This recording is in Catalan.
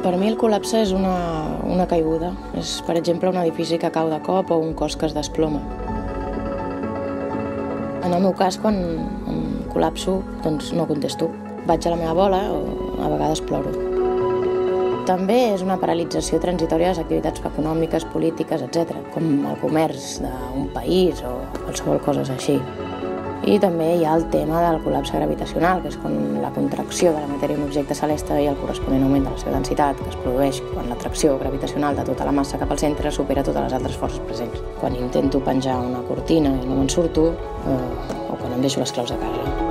Per mi el col·lapse és una caiguda. És, per exemple, un edifici que cau de cop o un cos que es desploma. En el meu cas, quan em col·lapso, doncs no contesto. Vaig a la meva bola o a vegades ploro. També és una paralització transitòria de les activitats econòmiques, polítiques, etc., com el comerç d'un país o qualsevol cosa així. I també hi ha el tema del col·lapse gravitacional, que és quan la contracció de la matèria en un objecte celeste i el corresponent augment de la seva densitat, que es produeix quan l'atracció gravitacional de tota la massa cap al centre supera totes les altres forces presents. Quan intento penjar una cortina i no me'n surto, o quan em deixo les claus a casa.